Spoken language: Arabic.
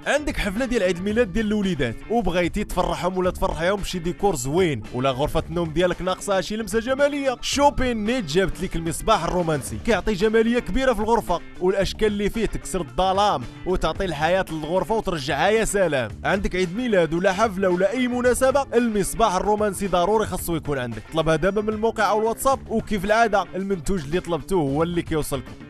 عندك حفله ديال عيد الميلاد ديال الوليدات وبغيتي تفرحهم ولا تفرحيهم بشي ديكور زوين، ولا غرفه النوم ديالك ناقصها شي لمسه جماليه، شوبين نيت جابت لك المصباح الرومانسي، كيعطي جماليه كبيره في الغرفه، والاشكال اللي فيه تكسر الظلام وتعطي الحياه للغرفه وترجعها يا سلام. عندك عيد ميلاد ولا حفله ولا اي مناسبه، المصباح الرومانسي ضروري خاصو يكون عندك. طلبها دابا من الموقع او الواتساب، وكيف العاده المنتوج اللي طلبتوه هو اللي كيوصلكم.